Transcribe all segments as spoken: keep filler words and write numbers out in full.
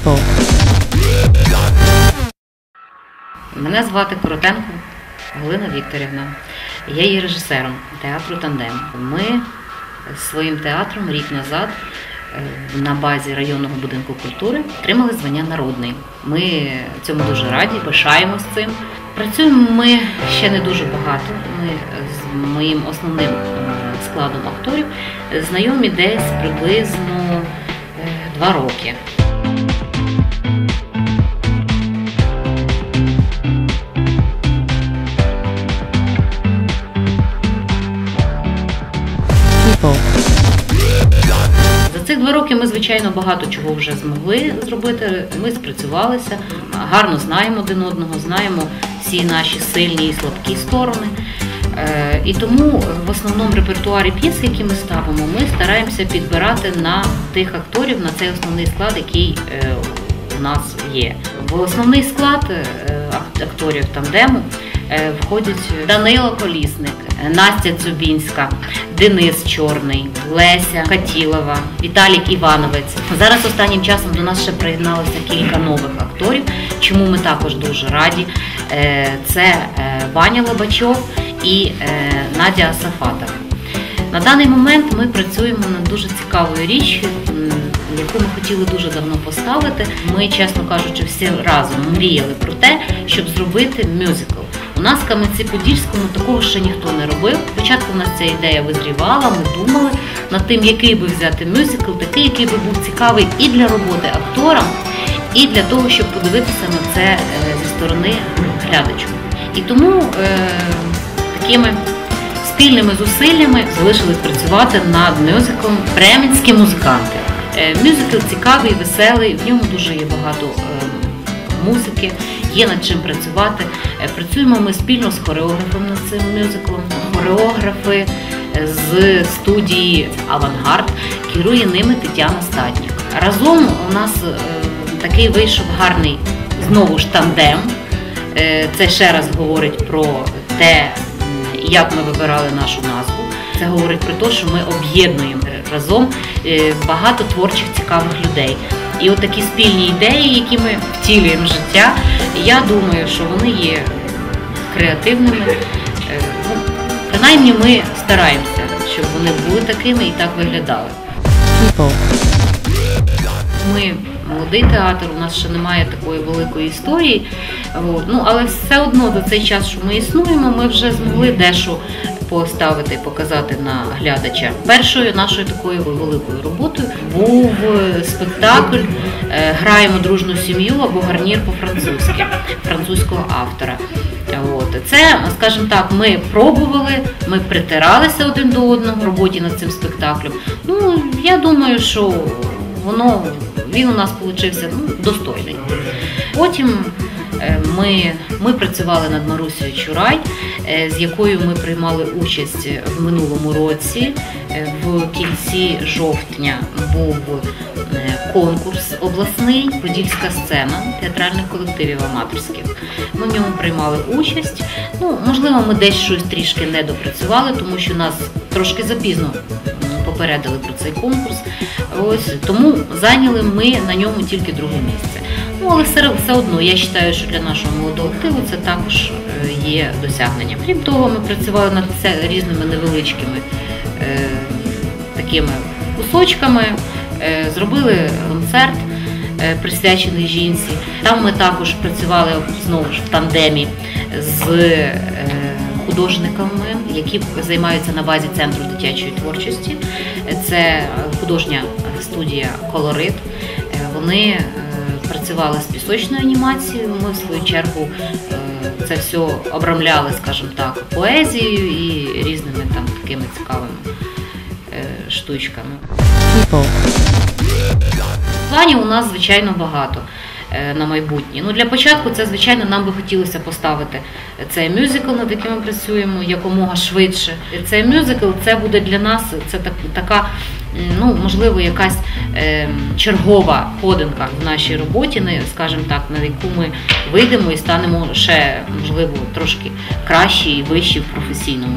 People. Мене звати Коротенко Галина Вікторівна. Я є режисером театру «Тандем». Ми своїм театром рік назад на базі районного будинку культури отримали звання «Народний». Ми цьому дуже раді, пишаємось цим. Працюємо ми ще не дуже багато. Ми з моїм основним складом акторів знайомі десь приблизно два роки. People. За цих два роки ми, звичайно, багато чого вже змогли зробити. Ми спрацювалися, гарно знаємо один одного, знаємо всі наші сильні і слабкі сторони. І тому в основному репертуарі п'єс, які ми ставимо, ми стараємося підбирати на тих акторів, на цей основний склад, який у нас є. В основний склад акторів «Тандему» входять Данило Колісник, Настя Цубінська, Денис Чорний, Леся Катілова, Віталік Івановець. Зараз останнім часом до нас ще приєдналося кілька нових акторів, чому ми також дуже раді. Це Ваня Лобачов і Надя Асафатова. На даний момент ми працюємо над дуже цікавою річчю, яку ми хотіли дуже давно поставити. Ми, чесно кажучи, всі разом мріяли про те, щоб зробити мюзикл. У нас в Кам'янці-Подільському такого ще ніхто не робив. Спочатку у нас ця ідея визрівала, ми думали над тим, який би взяти мюзикл, такий, який би був цікавий і для роботи акторам, і для того, щоб подивитися на це зі сторони глядачу. І тому е, такими спільними зусиллями залишились працювати над мюзиклом «Бременські музиканти». Е, мюзикл цікавий, веселий, в ньому дуже є багато е, музики, є над чим працювати. Е, працюємо ми спільно з хореографом над цим мюзиклом. Хореографи з студії «Авангард», керує ними Тетяна Статнік. Разом у нас е, такий вийшов гарний, знову ж, тандем. Це ще раз говорить про те, як ми вибирали нашу назву. Це говорить про те, що ми об'єднуємо разом багато творчих, цікавих людей. І от такі спільні ідеї, які ми втілюємо в життя, я думаю, що вони є креативними. Ну, принаймні ми стараємося, щоб вони були такими і так виглядали. People. Ми молодий театр, у нас ще немає такої великої історії, ну, але все одно за цей час, що ми існуємо, ми вже змогли дещо поставити, показати на глядача. Першою нашою такою великою роботою був спектакль «Граємо дружну сім'ю» або «Гарнір по-французьки» французького автора. От. Це, скажімо так, ми пробували, ми притиралися один до одного в роботі над цим спектаклем. Ну, я думаю, що воно, він у нас получився, ну, достойний. Потім ми, ми працювали над Марусею Чурай, з якою ми приймали участь в минулому році. В кінці жовтня був конкурс обласний «Подільська сцена» театральних колективів аматорських. Ми в ньому приймали участь. Ну, можливо, ми десь щось трішки не допрацювали, тому що нас трошки запізно попередили про цей конкурс. Ось, тому зайняли ми на ньому тільки друге місце. Ну, але все, все одно, я вважаю, що для нашого молодого активу це також є досягненням. Крім того, ми працювали над різними невеличкими е, такими кусочками, е, зробили концерт, е, присвячений жінці. Там ми також працювали, знову ж, в тандемі з е, художниками, які займаються на базі Центру дитячої творчості. Це художня студія «Колорит». Вони працювали з пісочною анімацією, ми, в свою чергу, це все обрамляли, скажімо так, поезією і різними там такими цікавими штучками. People. Планів у нас, звичайно, багато на майбутнє. Ну, для початку це, звичайно, нам би хотілося поставити цей мюзикл, над яким ми працюємо, якомога швидше. Цей мюзикл, це буде для нас, це так, така, ну, можливо, якась е, чергова ходинка в нашій роботі, не, скажімо так, на яку ми вийдемо і станемо ще, можливо, трошки кращі і вищі в професійному.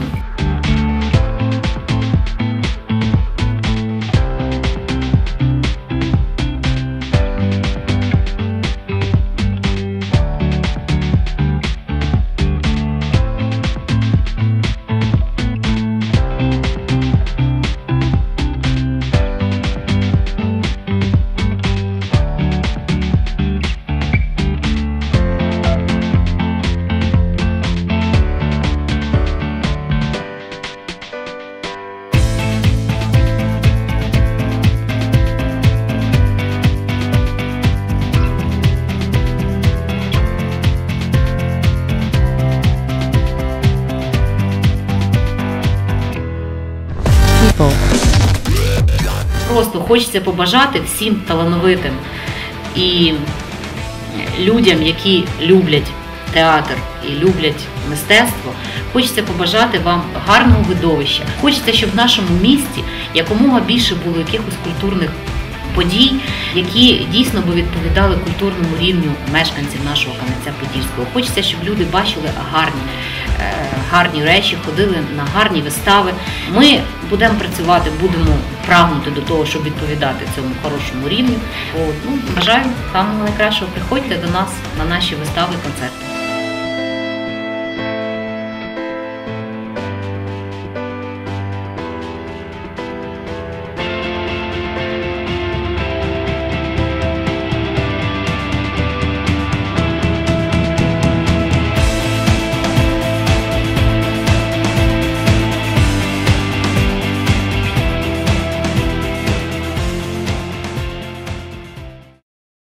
хочеться побажати всім талановитим і людям, які люблять театр і люблять мистецтво, хочеться побажати вам гарного видовища. Хочеться, щоб в нашому місті якомога більше було якихось культурних подій, які дійсно би відповідали культурному рівню мешканців нашого Кам'янця-Подільського. Хочеться, щоб люди бачили гарні, гарні речі, ходили на гарні вистави. Ми будемо працювати, будемо прагнути до того, щоб відповідати цьому хорошому рівню. От, ну, бажаю самого найкращого. Приходьте до нас на наші вистави, концерти.